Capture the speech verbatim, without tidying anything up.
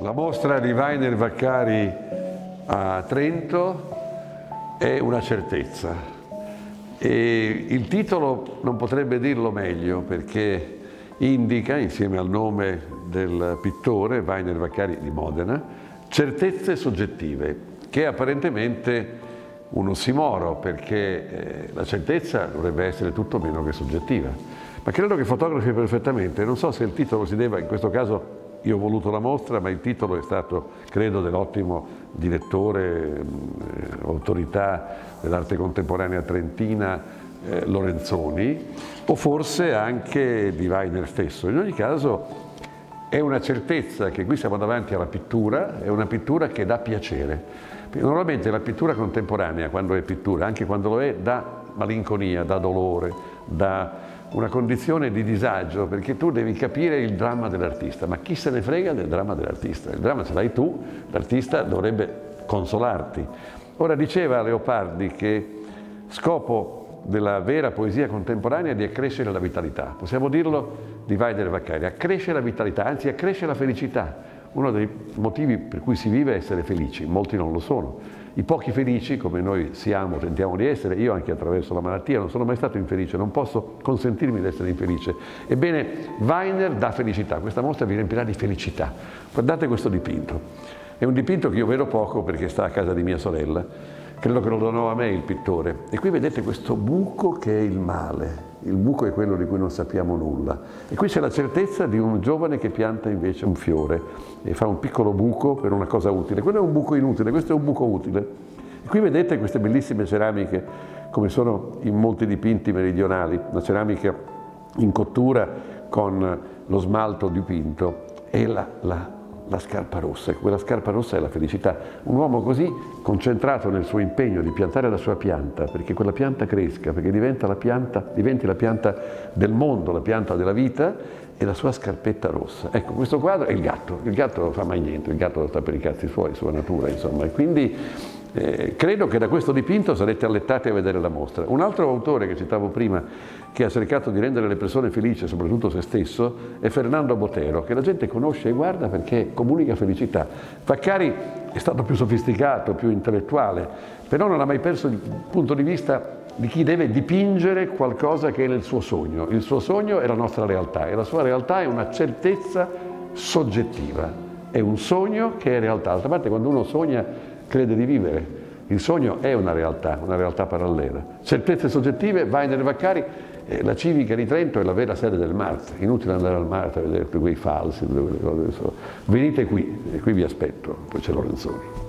La mostra di Weiner Vaccari a Trento è una certezza e il titolo non potrebbe dirlo meglio, perché indica, insieme al nome del pittore Weiner Vaccari di Modena, certezze soggettive, che è apparentemente un ossimoro, perché eh, la certezza dovrebbe essere tutto meno che soggettiva. Ma credo che fotografi perfettamente. Non so se il titolo si deva, in questo caso io ho voluto la mostra, ma il titolo è stato, credo, dell'ottimo direttore, eh, autorità dell'arte contemporanea trentina, eh, Lorenzoni, o forse anche di Weiner stesso. In ogni caso è una certezza che qui siamo davanti alla pittura, è una pittura che dà piacere. Normalmente la pittura contemporanea, quando è pittura, anche quando lo è, dà malinconia, dà dolore, dà una condizione di disagio, perché tu devi capire il dramma dell'artista, ma chi se ne frega del dramma dell'artista? Il dramma ce l'hai tu, l'artista dovrebbe consolarti. Ora, diceva Leopardi che scopo della vera poesia contemporanea è di accrescere la vitalità. Possiamo dirlo di Weiner Vaccari: accresce la vitalità, anzi accresce la felicità. Uno dei motivi per cui si vive è essere felici, molti non lo sono. I pochi felici, come noi siamo, tentiamo di essere, io anche attraverso la malattia non sono mai stato infelice, non posso consentirmi di essere infelice. Ebbene, Weiner dà felicità, questa mostra vi riempirà di felicità. Guardate questo dipinto, è un dipinto che io vedo poco perché sta a casa di mia sorella, credo che lo donò a me il pittore, e qui vedete questo buco che è il male, il buco è quello di cui non sappiamo nulla, e qui c'è la certezza di un giovane che pianta invece un fiore e fa un piccolo buco per una cosa utile. Quello è un buco inutile, questo è un buco utile. E qui vedete queste bellissime ceramiche, come sono in molti dipinti meridionali, una ceramica in cottura con lo smalto dipinto e la, la la scarpa rossa, e quella scarpa rossa è la felicità. Un uomo così concentrato nel suo impegno di piantare la sua pianta, perché quella pianta cresca, perché diventa la pianta, diventi la pianta del mondo, la pianta della vita, e la sua scarpetta rossa. Ecco, questo quadro è il gatto, il gatto non fa mai niente, il gatto sta per i cazzi suoi, sua natura, insomma, e quindi eh, credo che da questo dipinto sarete allettati a vedere la mostra. Un altro autore che citavo prima, che ha cercato di rendere le persone felici, soprattutto se stesso, è Fernando Botero, che la gente conosce e guarda perché comunica felicità. Vaccari è stato più sofisticato, più intellettuale, però non ha mai perso il punto di vista di chi deve dipingere qualcosa che è nel suo sogno. Il suo sogno è la nostra realtà, e la sua realtà è una certezza soggettiva, è un sogno che è realtà. D'altra parte, quando uno sogna crede di vivere, il sogno è una realtà, una realtà parallela. Certezze soggettive, Weiner Vaccari. Eh, la Civica di Trento è la vera sede del Mart, inutile andare al Mart a vedere quei falsi, quelle cose. Venite qui, e qui vi aspetto, poi c'è Lorenzoni.